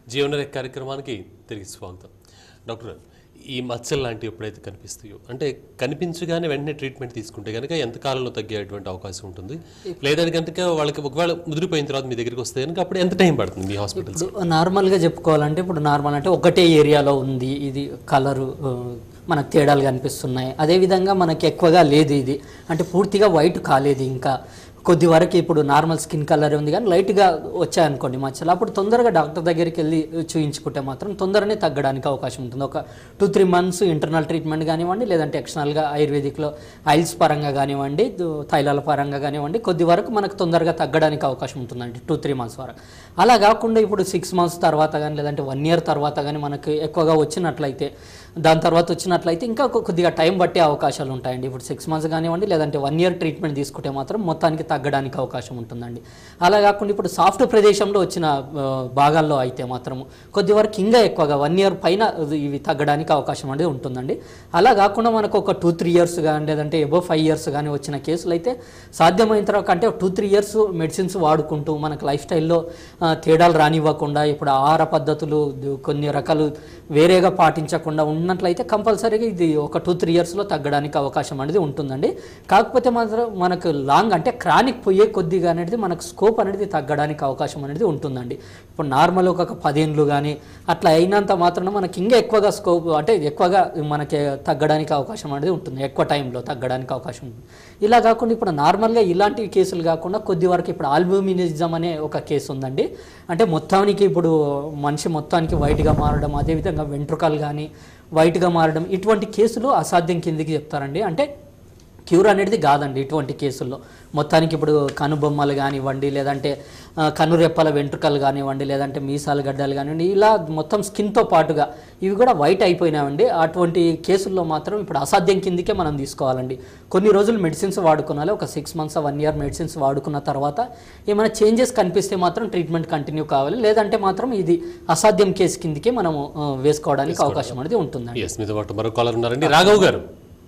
జీవనరేఖ కార్యక్రమానికి తిరిగి స్వాగతం. డాక్టర్, ఈ మచ్చలు లాంటివి ఎప్పుడైతే కనిపిస్తాయో అంటే కనిపించగానే వెంటనే ట్రీట్మెంట్ తీసుకుంటే కనుక ఎంత కాలంలో తగ్గేటువంటి అవకాశం ఉంటుంది, లేదంటే కనుక వాళ్ళకి ఒకవేళ ముదిరిపోయిన తర్వాత మీ దగ్గరికి వస్తే కనుక అప్పుడు ఎంత టైం పడుతుంది మీ హాస్పిటల్స్? నార్మల్గా చెప్పుకోవాలంటే ఇప్పుడు నార్మల్ అంటే ఒకటే ఏరియాలో ఉంది, ఇది కలరు మనకు తేడాలు కనిపిస్తున్నాయి. అదేవిధంగా మనకి ఎక్కువగా లేదు, ఇది అంటే పూర్తిగా వైట్ కాలేదు, ఇంకా కొద్ది వరకు ఇప్పుడు నార్మల్ స్కిన్ కలర్ ఉంది కానీ లైట్గా వచ్చాయనుకోండి మచ్చలు, అప్పుడు తొందరగా డాక్టర్ దగ్గరికి వెళ్ళి చూయించుకుంటే మాత్రం తొందరనే తగ్గడానికి అవకాశం ఉంటుంది. ఒక 2-3 months ఇంటర్నల్ ట్రీట్మెంట్ కానివ్వండి, లేదంటే ఎక్స్టర్నల్గా ఆయుర్వేదిక్లో ఆయిల్స్ పరంగా కానివ్వండి, తైలాల పరంగా కానివ్వండి, కొద్ది వరకు మనకు తొందరగా తగ్గడానికి అవకాశం ఉంటుందండి 2-3 months వరకు. అలా కాకుండా ఇప్పుడు 6 months తర్వాత కానీ లేదంటే 1 year తర్వాత కానీ మనకు ఎక్కువగా వచ్చినట్లయితే, దాని తర్వాత వచ్చినట్లయితే ఇంకా కొద్దిగా టైం పట్టే అవకాశాలు ఉంటాయండి. ఇప్పుడు 6 months కానివ్వండి లేదంటే 1 year ట్రీట్మెంట్ తీసుకుంటే మాత్రం మొత్తానికి తగ్గడానికి అవకాశం ఉంటుందండి. అలా కాకుండా ఇప్పుడు సాఫ్ట్ ప్రదేశంలో వచ్చిన భాగాల్లో అయితే మాత్రం కొద్ది వరకు ఇంకా ఎక్కువగా 1 year పైన ఇవి తగ్గడానికి అవకాశం అనేది ఉంటుందండి. అలా కాకుండా మనకు ఒక 2-3 years కానీ లేదంటే above 5 years కానీ వచ్చిన కేసులు అయితే సాధ్యమైన తర్వాత అంటే 2-3 years మెడిసిన్స్ వాడుకుంటూ మనకు లైఫ్ స్టైల్లో తేడాలు రానివ్వకుండా, ఇప్పుడు ఆహార పద్ధతులు కొన్ని రకాలు వేరేగా పాటించకుండా ఉన్నట్లయితే కంపల్సరీగా ఇది ఒక 2-3 yearsలో తగ్గడానికి అవకాశం అనేది ఉంటుందండి. కాకపోతే మాత్రం మనకు లాంగ్ అంటే క్రానిక్ పోయే కొద్దిగా అనేది మనకు స్కోప్ అనేది తగ్గడానికి అవకాశం అనేది ఉంటుందండి. ఇప్పుడు నార్మల్ ఒక 10 ఏళ్ళు కానీ అట్లా అయినంత మాత్రం మనకి ఇంకా ఎక్కువగా స్కోప్ అంటే ఎక్కువగా మనకి తగ్గడానికి అవకాశం అనేది ఉంటుంది, ఎక్కువ టైంలో తగ్గడానికి అవకాశం ఉంటుంది. ఇలా కాకుండా ఇప్పుడు నార్మల్గా ఇలాంటి కేసులు కాకుండా కొద్ది వరకు ఇప్పుడు ఆల్బుమినిజం అనే ఒక కేసు ఉందండి. అంటే మొత్తానికి ఇప్పుడు మనిషి మొత్తానికి వైట్గా మారడం, అదేవిధంగా వెంట్రుకలు కానీ వైట్గా మారడం, ఇటువంటి కేసులు అసాధ్యం కిందికి చెప్తారండి. అంటే క్యూర్ అనేది కాదండి ఇటువంటి కేసుల్లో. మొత్తానికి ఇప్పుడు కనుబొమ్మలు కానివ్వండి, లేదంటే కనురెప్పల వెంట్రుకలు కానివ్వండి, లేదంటే మీసాల గడ్డలు కానివ్వండి, ఇలా మొత్తం స్కిన్తో పాటుగా ఇవి కూడా వైట్ అయిపోయినాయండి. అటువంటి కేసుల్లో మాత్రం ఇప్పుడు అసాధ్యం కిందికే మనం తీసుకోవాలండి. కొన్ని రోజులు మెడిసిన్స్ వాడుకోవాలి, ఒక 6 months 1 year మెడిసిన్స్ వాడుకున్న తర్వాత ఏమైనా చేంజెస్ కనిపిస్తే మాత్రం ట్రీట్మెంట్ కంటిన్యూ కావాలి, లేదంటే మాత్రం ఇది అసాధ్యం కేసు కిందికే మనము వేసుకోవడానికి అవకాశం అనేది ఉంటుందండి. మీతో పాటు మరో కాలర్ ఉన్నారండి, రాఘవ్ గారు.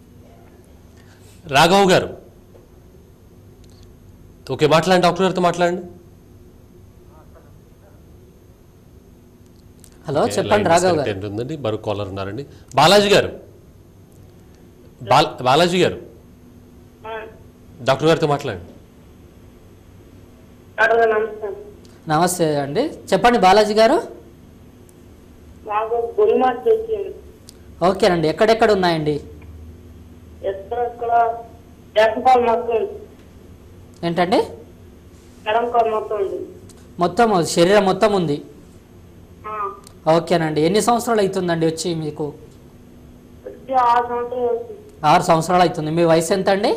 రాఘవ్ గారు, ఓకే మాట్లాడండి, డాక్టర్ గారితో మాట్లాడండి. హలో చెప్పండి రాఘవ్ గారు. ఉందండి, మరో కాలర్ ఉన్నారండి, బాలాజీ గారు. బాలాజీ గారు, డాక్టర్ గారితో మాట్లాడండి. నమస్తే అండి, చెప్పండి బాలాజీ గారు. ఓకేనండి, ఎక్కడెక్కడ ఉన్నాయండి? ఏంటండి? మొత్తం శరీరం మొత్తం ఉంది. ఓకేనండి, ఎన్ని సంవత్సరాలు అవుతుందండి వచ్చి మీకు? 6 సంవత్సరాలు అవుతుంది. మీ వయసు ఎంత అండి?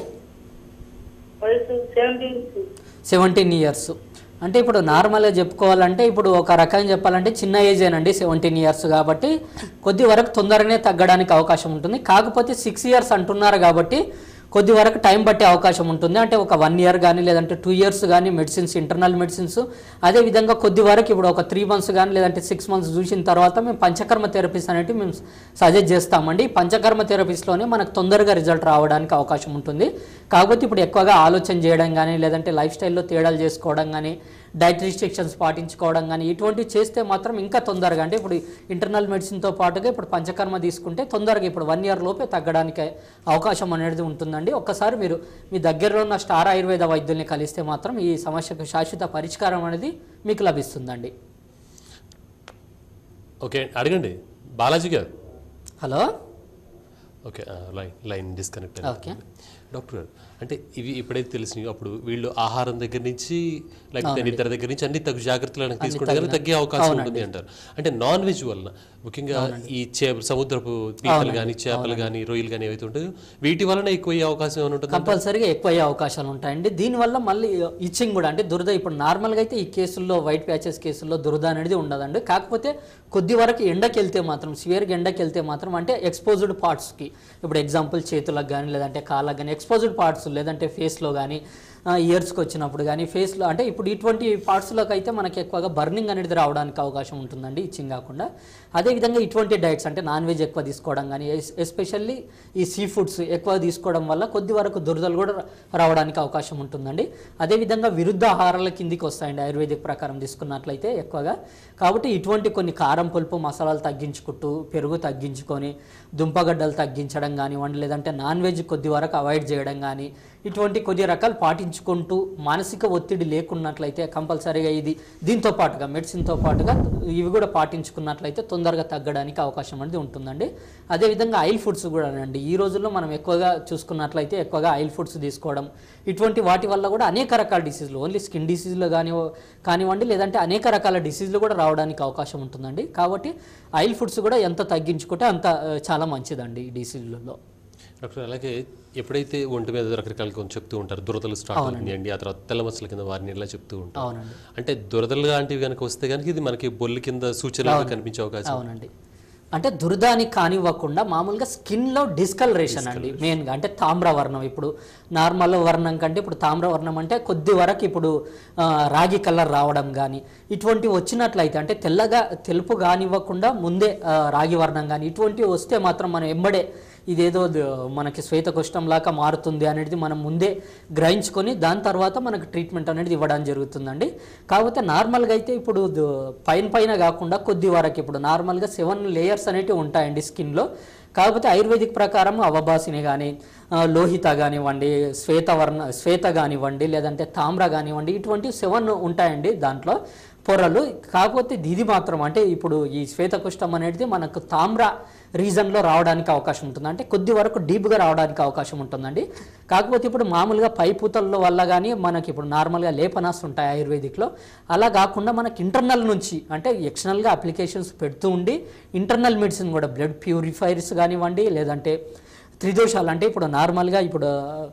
17 years. అంటే ఇప్పుడు నార్మల్గా చెప్పుకోవాలంటే ఇప్పుడు ఒక రకంగా చెప్పాలంటే చిన్న ఏజ్ ఏనండి, 17 years కాబట్టి కొద్ది వరకు తొందరగానే తగ్గడానికి అవకాశం ఉంటుంది. కాకపోతే 6 years అంటున్నారు కాబట్టి కొద్ది వరకు టైం పట్టే అవకాశం ఉంటుంది. అంటే ఒక 1 year కానీ లేదంటే 2 years కానీ మెడిసిన్స్, ఇంటర్నల్ మెడిసిన్స్, అదేవిధంగా కొద్ది వరకు ఇప్పుడు ఒక 3 months కానీ లేదంటే 6 months చూసిన తర్వాత మేము పంచకర్మ థెరపీస్ అనేవి మేము సజెస్ట్ చేస్తామండి. ఈ పంచకర్మ థెరపీస్లోనే మనకు తొందరగా రిజల్ట్ రావడానికి అవకాశం ఉంటుంది. కాకపోతే ఇప్పుడు ఎక్కువగా ఆలోచన చేయడం కానీ లేదంటే లైఫ్ స్టైల్లో తేడాలు చేసుకోవడం కానీ, డైట్ రిస్ట్రిక్షన్స్ పాటించుకోవడం కానీ ఇటువంటివి చేస్తే మాత్రం ఇంకా తొందరగా, అంటే ఇప్పుడు ఇంటర్నల్ మెడిసిన్తో పాటుగా ఇప్పుడు పంచకర్మ తీసుకుంటే తొందరగా ఇప్పుడు 1 year లోపే తగ్గడానికి అవకాశం అనేది ఉంటుందండి. ఒక్కసారి మీరు మీ దగ్గరలో ఉన్న స్టార్ ఆయుర్వేద వైద్యుల్ని కలిస్తే మాత్రం ఈ సమస్యకు శాశ్వత పరిష్కారం అనేది మీకు లభిస్తుందండి. ఓకే అడగండి బాలాజీ గారు. Hello, okay line disconnect. Okay doctor గారు, అంటే ఇవి ఎప్పుడైతే తెలిసినాయో అప్పుడు వీళ్ళు ఆహారం దగ్గర నుంచి లేకపోతే నిద్ర దగ్గర నుంచి అన్ని తగ్గు జాగ్రత్తలు తీసుకుంటే కానీ తగ్గే అవకాశం ఉంటుంది అంటారు. అంటే నాన్ వెజ్ వలన ముఖ్యంగా ఈ సముద్రపు పీతలు కానీ చేపలు కానీ రొయ్యలు కానీ ఏవైతే ఉంటాయో వీటి వలన ఎక్కువ అయ్యే అవకాశం ఏమైనా ఉంటుంది? కంపల్సరీగా ఎక్కువ అయ్యే అవకాశాలు ఉంటాయండి. దీనివల్ల మళ్ళీ ఇచ్చింగ్ కూడా, అంటే దురద ఇప్పుడు నార్మల్గా అయితే ఈ కేసుల్లో వైట్ ప్యాచెస్ కేసుల్లో దురద అనేది ఉండదండి. కాకపోతే కొద్ది వరకు ఎండకి వెళ్తే మాత్రం, సివియర్గా ఎండకి వెళ్తే మాత్రం, అంటే ఎక్స్పోజ్డ్ పార్ట్స్కి, ఇప్పుడు ఎగ్జాంపుల్ చేతులకు కానీ లేదంటే కాళ్ళకు కానీ ఎక్స్పోజ్డ్ పార్ట్స్, లేదంటే ఫేస్లో కానీ ఇయర్స్కి వచ్చినప్పుడు కానీ ఫేస్లో అంటే ఇప్పుడు ఇటువంటి పార్ట్స్లోకి అయితే మనకి ఎక్కువగా బర్నింగ్ అనేది రావడానికి అవకాశం ఉంటుందండి ఇచ్చింగ్ కాకుండా. అదేవిధంగా ఇటువంటి డైట్స్ అంటే నాన్ వెజ్ ఎక్కువ తీసుకోవడం కానీ ఎస్పెషల్లీ ఈ సీ ఫుడ్స్ ఎక్కువ తీసుకోవడం వల్ల కొద్ది వరకు దురదలు కూడా రావడానికి అవకాశం ఉంటుందండి. అదేవిధంగా విరుద్ధ ఆహారాల కిందికి వస్తాయండి ఆయుర్వేదిక్ ప్రకారం తీసుకున్నట్లయితే ఎక్కువగా. కాబట్టి ఇటువంటి కొన్ని కారం పులుపు మసాలాలు తగ్గించుకుంటూ పెరుగు తగ్గించుకొని దుంపగడ్డలు తగ్గించడం కానివ్వండి, లేదంటే నాన్ వెజ్ కొద్ది వరకు అవాయిడ్ చేయడం కానీ ఇటువంటి కొద్ది రకాలు పాటించుకుంటూ మానసిక ఒత్తిడి లేకున్నట్లయితే కంపల్సరీగా ఇది దీంతో పాటుగా మెడిసిన్తో పాటుగా ఇవి కూడా పాటించుకున్నట్లయితే తొందరగా తగ్గడానికి అవకాశం అనేది ఉంటుందండి. అదేవిధంగా ఆయిల్ ఫుడ్స్ కూడా అండి ఈ రోజుల్లో మనం ఎక్కువగా చూసుకున్నట్లయితే ఎక్కువగా ఆయిల్ ఫుడ్స్ తీసుకోవడం ఇటువంటి వాటి వల్ల కూడా అనేక రకాల డిసీజులు ఓన్లీ స్కిన్ డిసీజులు కానివ్వండి లేదంటే అనేక రకాల డిసీజులు కూడా రావడానికి అవకాశం ఉంటుందండి. కాబట్టి ఆయిల్ ఫుడ్స్ కూడా ఎంత తగ్గించుకుంటే అంత చాలా మంచిదండి ఈ డిసీజులలో. డాక్టర్ అలాగే ఎప్పుడైతే ఒంటి మీద రకరకాలుగా కొంచెం చెప్తూ ఉంటారు దురదలు స్టార్ట్ అవుతున్నాయండి, ఆ తర్వాత తెల్ల మచ్చల కింద వారిని ఇలా చెప్తూ ఉంటారు. అవునండి. అంటే దురదలు లాంటివి కనుక వస్తే కనుక ఇది మనకి బొల్లి కింద సూచనలు కనిపించే అవకాశం. అవునండి. అంటే దురద అని కానివ్వకుండా మామూలుగా స్కిన్లో డిస్కలరేషన్ అండి మెయిన్గా. అంటే తామ్రవర్ణం ఇప్పుడు నార్మల్ వర్ణం కంటే ఇప్పుడు తామ్రవర్ణం అంటే కొద్ది వరకు ఇప్పుడు రాగి కలర్ రావడం కానీ ఇటువంటివి వచ్చినట్లయితే అంటే తెలుపు కానివ్వకుండా ముందే రాగి వర్ణం కానీ ఇటువంటివి వస్తే మాత్రం మనం ఎంబడే ఇదేదో మనకి శ్వేతకుష్ఠం లాగా మారుతుంది అనేది మనం ముందే గ్రహించుకొని దాని తర్వాత మనకు ట్రీట్మెంట్ అనేది ఇవ్వడం జరుగుతుందండి. కాకపోతే నార్మల్గా అయితే ఇప్పుడు పైన కాకుండా కొద్ది వరకు ఇప్పుడు నార్మల్గా 7 లేయర్స్ అనేవి ఉంటాయండి స్కిన్లో. కాకపోతే ఆయుర్వేదిక్ ప్రకారం అవబాసిని కానీ లోహిత కానివ్వండి శ్వేత కానివ్వండి లేదంటే తామ్ర కానివ్వండి ఇటువంటి 7 ఉంటాయండి దాంట్లో పొరలు. కాకపోతే ఇది మాత్రం అంటే ఇప్పుడు ఈ శ్వేతకుష్ఠం అనేది మనకు తామ్ర రీజన్లో రావడానికి అవకాశం ఉంటుంది, అంటే కొద్ది వరకు డీప్గా రావడానికి అవకాశం ఉంటుందండి. కాకపోతే ఇప్పుడు మామూలుగా పైపూతల వల్ల కానీ మనకి ఇప్పుడు నార్మల్గా లేపనాస్ ఉంటాయి ఆయుర్వేదిక్లో, అలా కాకుండా మనకి ఇంటర్నల్ నుంచి అంటే ఎక్స్టర్నల్గా అప్లికేషన్స్ పెడుతూ ఉండి ఇంటర్నల్ మెడిసిన్ కూడా బ్లడ్ ప్యూరిఫైర్స్ కానివ్వండి లేదంటే త్రిదోషాలు అంటే ఇప్పుడు నార్మల్గా ఇప్పుడు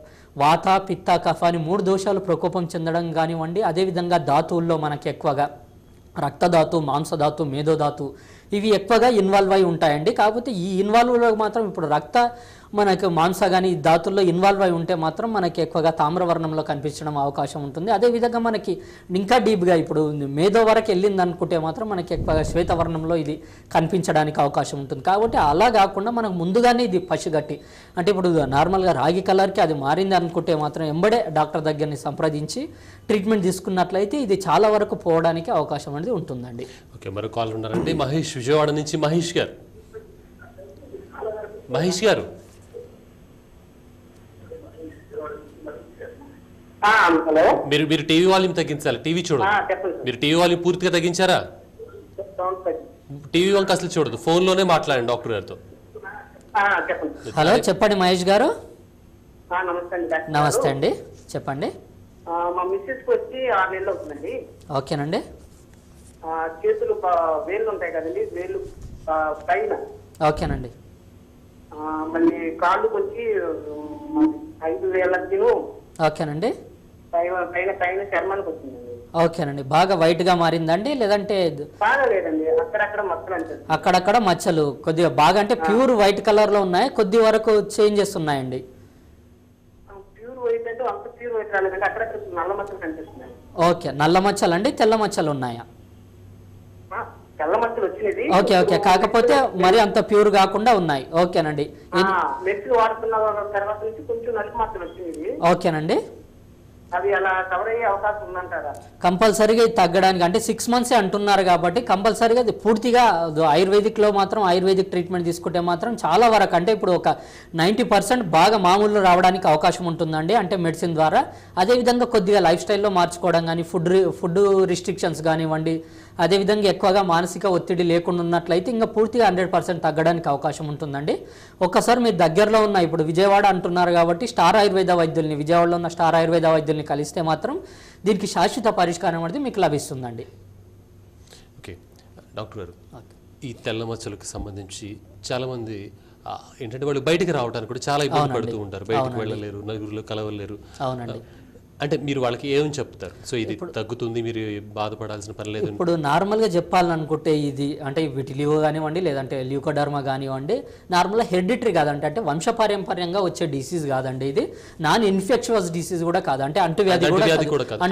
వాత పిత్త కఫ అని 3 దోషాలు ప్రకోపం చెందడం కానివ్వండి. అదేవిధంగా ధాతువుల్లో మనకి ఎక్కువగా రక్తధాతు మాంసధాతు మేధోధాతు ఇవి ఎక్కువగా ఇన్వాల్వ్ అయి ఉంటాయండి. కాకపోతే ఈ ఇన్వాల్వ్లో మాత్రం ఇప్పుడు మనకు మాంస కానీ ధాతుల్లో ఇన్వాల్వ్ అయి ఉంటే మాత్రం మనకి ఎక్కువగా తామ్రవర్ణంలో కనిపించడం అవకాశం ఉంటుంది. అదేవిధంగా మనకి ఇంకా డీప్గా ఇప్పుడు మేధో వరకు వెళ్ళింది అనుకుంటే మాత్రం మనకి ఎక్కువగా శ్వేతవర్ణంలో ఇది కనిపించడానికి అవకాశం ఉంటుంది. కాబట్టి అలా కాకుండా మనకు ముందుగానే ఇది పసిగట్టి అంటే ఇప్పుడు నార్మల్గా రాగి కలర్కి అది మారింది అనుకుంటే మాత్రం ఎంబడే డాక్టర్ దగ్గరని సంప్రదించి ట్రీట్మెంట్ తీసుకున్నట్లయితే ఇది చాలా వరకు పోవడానికి అవకాశం అనేది ఉంటుందండి. ఓకే, మరో కాల్ ఉన్నారండి. మహేష్ విజయవాడ నుంచి. మహేష్ గారు హలో, మీరు టీవీ వాల్యూమ్ తగ్గించాలి. టీవీ చూడదు. మీరు టీవీ వాల్యూమ్ పూర్తిగా తగ్గించారా? టీవీ వంక అసలు చూడదు, ఫోన్ లోనే మాట్లాడండి డాక్టర్ గారితో. హలో, చెప్పండి మహేష్ గారు. నమస్తే అండి, చెప్పండి. మా మిస్సెస్ కి వచ్చి 6 నెలలు అవుతుందండి. ఓకేనండి. చేతులు వేళ్ళు ఉంటాయి కదండి, వేళ్ళు పైన. ఓకేనండి. మళ్ళీ కాళ్ళకి వచ్చి 5 వేళ్ళకి. ఓకేనండి. పైన చర్మానికి వచ్చిందండి. ఓకేనండి. బాగా వైట్ గా మారిందండి లేదంటే? బాగా లేదండి, అక్కడక్కడ మచ్చలు అంటారు. అక్కడక్కడ మచ్చలు కొద్దిగా బాగా అంటే ప్యూర్ వైట్ కలర్ లో ఉన్నాయి, కొద్ది వరకు చేంజెస్ ఉన్నాయండి. ప్యూర్ వైట్ అంటే అంత ప్యూర్ వైట్ రాలేదండి, అక్కడక్కడ నల్ల మచ్చలు కనిపిస్తున్నాయి. ఓకే, నల్ల మచ్చలు అండి, తెల్ల మచ్చలు ఉన్నాయా? తెల్ల మచ్చలు వచ్చినది. ఓకే ఓకే, కాకపోతే మరి అంత ప్యూర్ కాకుండా ఉన్నాయి. ఓకేనండి. మెడిసిన్ వాడుతున్న తర్వాత నుంచి కొంచెం నలుపు మచ్చలు వచ్చినది. ఓకేనండి. అది అలా కవర్ అయ్యే అవకాశం ఉందంటారా? కంపల్సరీగా ఇది తగ్గడానికి అంటే 6 మంత్సే అంటున్నారు కాబట్టి కంపల్సరీగా ఇది పూర్తిగా ఆయుర్వేదిక్లో మాత్రం ఆయుర్వేదిక్ ట్రీట్మెంట్ తీసుకుంటే మాత్రం చాలా వరకు అంటే ఇప్పుడు ఒక 90% బాగా మామూలు రావడానికి అవకాశం ఉంటుందండి, అంటే మెడిసిన్ ద్వారా. అదేవిధంగా కొద్దిగా లైఫ్ స్టైల్లో మార్చుకోవడం కానీ ఫుడ్ రిస్ట్రిక్షన్స్ కానివ్వండి, అదేవిధంగా ఎక్కువగా మానసిక ఒత్తిడి లేకుండా ఉన్నట్లయితే ఇంకా పూర్తిగా 100% తగ్గడానికి అవకాశం ఉంటుందండి. ఒక్కసారి మీరు దగ్గరలో ఉన్న ఇప్పుడు విజయవాడ అంటున్నారు కాబట్టి స్టార్ ఆయుర్వేద వైద్యుల్ని విజయవాడలో ఉన్న స్టార్ ఆయుర్వేద వైద్యుల్ని కలిస్తే మాత్రం దీనికి శాశ్వత పరిష్కారం అనేది మీకు లభిస్తుందండి. ఓకే డాక్టర్ గారు, ఈ తెల్ల మచ్చలకు సంబంధించి చాలామంది ఏంటంటే వాళ్ళు బయటికి రావడానికి కూడా చాలా ఇబ్బంది పడుతూ ఉంటారు, బయటకు వెళ్ళలేరు, నలుగురిలో కలవలేరు. అవునండి. అంటే మీరు వాళ్ళకి ఏమని చెప్తారు? సో ఇది తగ్గుతుంది, మీరు బాధపడాల్సిన పని లేదు. ఇప్పుడు నార్మల్గా చెప్పాలనుకుంటే ఇది అంటే విటిలిగో కానివ్వండి, లేదంటే ల్యూకోడర్మా కానివ్వండి, నార్మల్గా హెరిడిటరీ కాదంటే అంటే వంశపారంపర్యంగా వచ్చే డిసీజ్ కాదండి. ఇది నాన్ ఇన్ఫెక్షన్స్ డిసీజ్ కూడా కాదు, అంటే అంటువ్యాధి కూడా కాదు.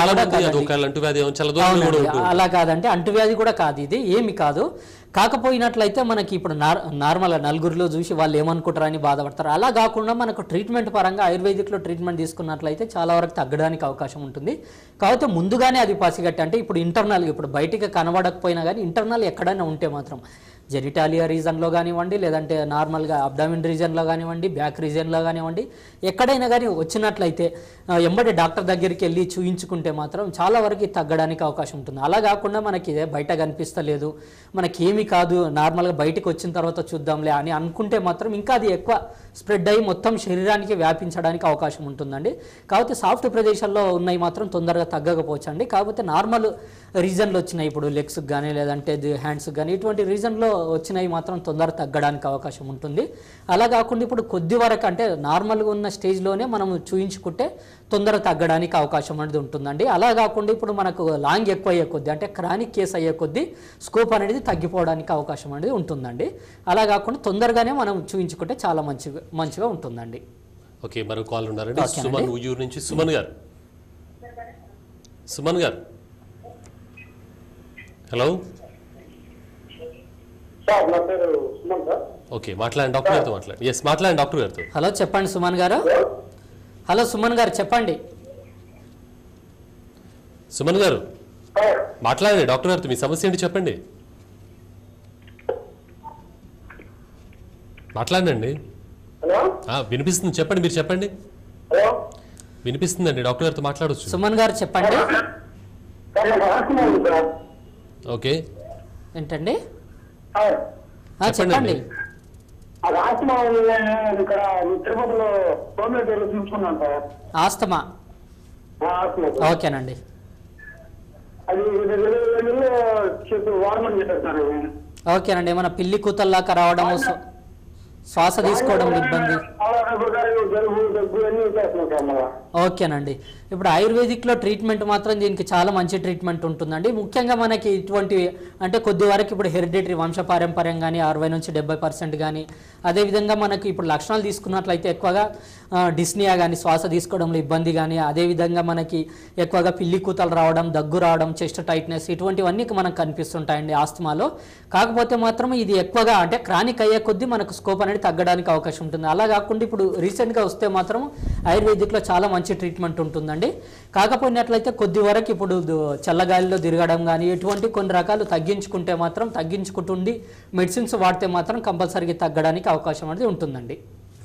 అలా కాదంటే అంటువ్యాధి కూడా కాదు, ఇది ఏమి కాదు. కాకపోయినట్లయితే మనకి ఇప్పుడు నార్మల్గా నలుగురిలో చూసి వాళ్ళు ఏమనుకుంటారని బాధపడతారు. అలా కాకుండా మనకు ట్రీట్మెంట్ పరంగా ఆయుర్వేదిక్లో ట్రీట్మెంట్ తీసుకున్నట్లయితే చాలా వరకు తగ్గడానికి అవకాశం ఉంటుంది. కాకపోతే ముందుగానే అది పసిగట్టి అంటే ఇప్పుడు ఇంటర్నల్, ఇప్పుడు బయటికి కనబడకపోయినా కానీ ఇంటర్నల్ ఎక్కడైనా ఉంటే మాత్రం జెనిటాలియా రీజన్లో కానివ్వండి, లేదంటే నార్మల్గా అబ్డామిన్ రీజన్లో కానివ్వండి, బ్యాక్ రీజన్లో కానివ్వండి, ఎక్కడైనా కానీ వచ్చినట్లయితే ఎంబడి డాక్టర్ దగ్గరికి వెళ్ళి చూయించుకుంటే మాత్రం చాలా వరకు తగ్గడానికి అవకాశం ఉంటుంది. అలా కాకుండా మనకి బయట కనిపిస్తలేదు, మనకేమీ కాదు, నార్మల్గా బయటకు వచ్చిన తర్వాత చూద్దాంలే అని అనుకుంటే మాత్రం ఇంకా అది ఎక్కువ స్ప్రెడ్ అయ్యి మొత్తం శరీరానికి వ్యాపించడానికి అవకాశం ఉంటుందండి. కాకపోతే సాఫ్ట్ ప్రదేశాల్లో ఉన్నాయి మాత్రం తొందరగా తగ్గకపోవచ్చు అండి. కాకపోతే నార్మల్ రీజన్లో వచ్చినాయి, ఇప్పుడు లెగ్స్కి కానీ లేదంటే హ్యాండ్స్కి కానీ ఇటువంటి రీజన్లో వచ్చినవి మాత్రం తొందర తగ్గడానికి అవకాశం ఉంటుంది. అలా కాకుండా ఇప్పుడు కొద్ది వరకు అంటే నార్మల్గా ఉన్న స్టేజ్లోనే మనం చూయించుకుంటే తొందర తగ్గడానికి అవకాశం అనేది ఉంటుందండి. అలా కాకుండా ఇప్పుడు మనకు లాంగ్ ఎక్కువ అయ్యే కొద్దీ అంటే క్రానిక్ కేసు అయ్యే కొద్దీ స్కోప్ అనేది తగ్గిపోవడానికి అవకాశం అనేది ఉంటుందండి. అలా కాకుండా తొందరగానే మనం చూయించుకుంటే చాలా మంచిగా ఉంటుందండి. ఓకే, మరో కాల్ ఉన్నారండి. సుమన్ ఉయ్యూరు నుంచి. సుమన్ గారు, సుమన్ గారు, హలో. ఓకే, మాట్లాడండి డాక్టర్ గారితో. మాట్లాడండి డాక్టర్ గారితో. హలో, చెప్పండి సుమన్ గారు. హలో సుమన్ గారు, చెప్పండి. సుమన్ గారు మాట్లాడండి డాక్టర్ గారితో, మీ సమస్య ఏంటి చెప్పండి. మాట్లాడండి. వినిపిస్తుంది, చెప్పండి, మీరు చెప్పండి. వినిపిస్తుందండి, డాక్టర్ గారితో మాట్లాడొచ్చు. సుమన్ గారు చెప్పండి. ఓకే, ఏంటండి చెప్పండి. ఆస్తమా, ఓకేనండి. ఓకేనండి, ఏమైనా పిల్లి కూతల్లాగా రావడము, శ్వాస తీసుకోవడం ఇబ్బంది. ఓకేనండి, ఇప్పుడు ఆయుర్వేదిక్లో ట్రీట్మెంట్ మాత్రం దీనికి చాలా మంచి ట్రీట్మెంట్ ఉంటుందండి. ముఖ్యంగా మనకి ఇటువంటి అంటే కొద్ది వరకు ఇప్పుడు హెరిడిటరీ వంశపారంపర్యం కానీ 60 నుంచి 70% కానీ, అదేవిధంగా మనకి ఇప్పుడు లక్షణాలు తీసుకున్నట్లయితే ఎక్కువగా డిస్నియా కానీ శ్వాస తీసుకోవడంలో ఇబ్బంది కానీ, అదేవిధంగా మనకి ఎక్కువగా పిల్లి కూతలు రావడం, దగ్గు రావడం, చెస్ట్ టైట్నెస్ ఇటువంటివన్నీ మనకు కనిపిస్తుంటాయండి ఆస్తమాలో. కాకపోతే మాత్రం ఇది ఎక్కువగా అంటే క్రానిక్ అయ్యే కొద్దీ మనకు స్కోప్ అనేది తగ్గడానికి అవకాశం ఉంటుంది. అలా కాకుండా ఇప్పుడు రీసెంట్గా వస్తే మాత్రం ఆయుర్వేదిక్లో చాలా మంచి ట్రీట్మెంట్ ఉంటుందండి. కాకపోయినట్లయితే కొద్ది వరకు ఇప్పుడు చల్లగాలిలో తిరగడం కానీ ఇటువంటి కొన్ని రకాలు తగ్గించుకుంటే మాత్రం తగ్గించుకుంటుండి మెడిసిన్స్ వాడితే మాత్రం కంపల్సరీగా తగ్గడానికి అవకాశం అనేది ఉంటుందండి.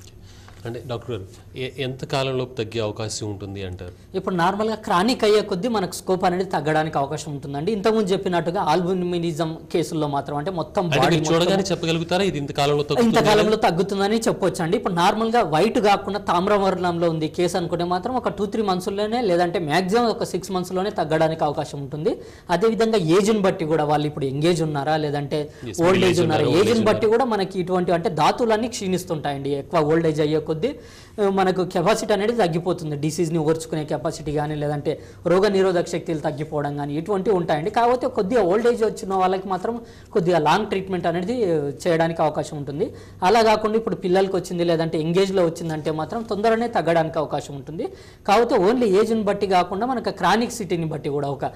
అంటే డాక్టర్ గారు ఎంత కాలంలో తగ్గే అవకాశం ఉంటుంది అంటారు? ఇప్పుడు నార్మల్గా క్రానిక్ అయ్యే కొద్దీ మనకు స్కోప్ అనేది తగ్గడానికి అవకాశం ఉంటుందండి. ఇంతకుముందు చెప్పినట్టుగా ఆల్బుమినిజం కేసుల్లో మాత్రం అంటే మొత్తం బాడీ చూడగానే చెప్పగలుగుతారా ఇది ఇంతకాలంలో తగ్గుతుందని చెప్పొచ్చు అండి. ఇప్పుడు నార్మల్గా వైట్ కాకుండా తామ్రవర్ణంలో ఉంది కేసు అనుకుంటే మాత్రం ఒక 2-3 మంత్స్లోనే లేదంటే మ్యాక్సిమం ఒక 6 మంత్స్లోనే తగ్గడానికి అవకాశం ఉంటుంది. అదేవిధంగా ఏజ్ని బట్టి కూడా వాళ్ళు ఇప్పుడు ఎంగేజ్ ఉన్నారా లేదంటే ఓల్డ్ ఏజ్ ఉన్నారా, ఏజ్ని బట్టి కూడా మనకి ఇటువంటి అంటే ధాతువులన్నీ క్షీణిస్తుంటాయండి. ఎక్కువ ఓల్డ్ ఏజ్ అయ్యే కొద్దీ మనకు కెపాసిటీ అనేది తగ్గిపోతుంది. డిసీజ్ని ఓర్చుకునే కెపాసిటీ కానీ లేదంటే రోగ నిరోధక శక్తులు తగ్గిపోవడం కానీ ఇటువంటివి ఉంటాయండి. కాకపోతే కొద్దిగా ఓల్డ్ ఏజ్ వచ్చిన వాళ్ళకి మాత్రం కొద్దిగా లాంగ్ ట్రీట్మెంట్ అనేది చేయడానికి అవకాశం ఉంటుంది. అలా కాకుండా ఇప్పుడు పిల్లలకి వచ్చింది లేదంటే ఎంగేజ్లో వచ్చిందంటే మాత్రం తొందరనే తగ్గడానికి అవకాశం ఉంటుంది. కాకపోతే ఓన్లీ ఏజ్ని బట్టి కాకుండా మనకు క్రానిక్ సిటీని బట్టి కూడా ఒక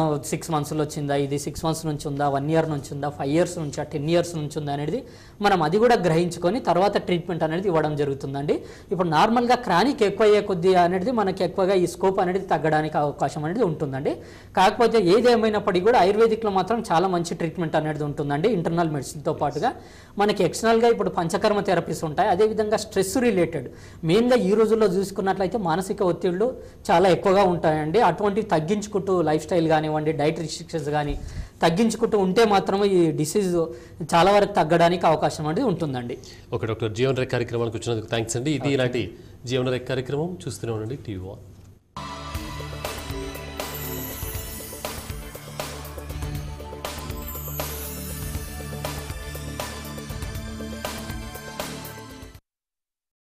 6 మంత్స్లో వచ్చిందా, ఇది 6 మంత్స్ నుంచి ఉందా, 1 ఇయర్ నుంచి ఉందా, 5 ఇయర్స్ నుంచి 10 ఇయర్స్ నుంచి ఉందా అనేది మనం అది కూడా గ్రహించుకొని తర్వాత ట్రీట్మెంట్ అనేది ఇవ్వడం జరుగుతుందండి. ఇప్పుడు నార్మల్గా క్రానిక్ ఎక్కువ అయ్యే కొద్దీ అనేది మనకి ఎక్కువగా ఈ స్కోప్ అనేది తగ్గడానికి అవకాశం అనేది ఉంటుందండి. కాకపోతే ఏదేమైనప్పటికీ కూడా ఆయుర్వేదిక్లో మాత్రం చాలా మంచి ట్రీట్మెంట్ అనేది ఉంటుందండి. ఇంటర్నల్ మెడిసిన్తో పాటుగా మనకి ఎక్స్టర్నల్గా ఇప్పుడు పంచకర్మ థెరపీస్ ఉంటాయి. అదేవిధంగా స్ట్రెస్ రిలేటెడ్ మెయిన్గా ఈ రోజుల్లో చూసుకున్నట్లయితే మానసిక ఒత్తిళ్లు చాలా ఎక్కువగా ఉంటాయండి. అటువంటివి తగ్గించుకుంటూ లైఫ్ స్టైల్ కానివ్వండి, డైట్ రిస్ట్రిక్షన్స్ కానీ తగ్గించుకుంటూ ఉంటే మాత్రమే ఈ డిసీజ్ చాలా వరకు తగ్గడానికి అవకాశం అనేది ఉంటుందండి. ఓకే డాక్టర్, జీవన రేఖ కార్యక్రమానికి వచ్చినందుకు థ్యాంక్స్ అండి. ఇది ఇలాంటి జీవన రేఖ కార్యక్రమం చూస్తూనే ఉండండి టీవీ1.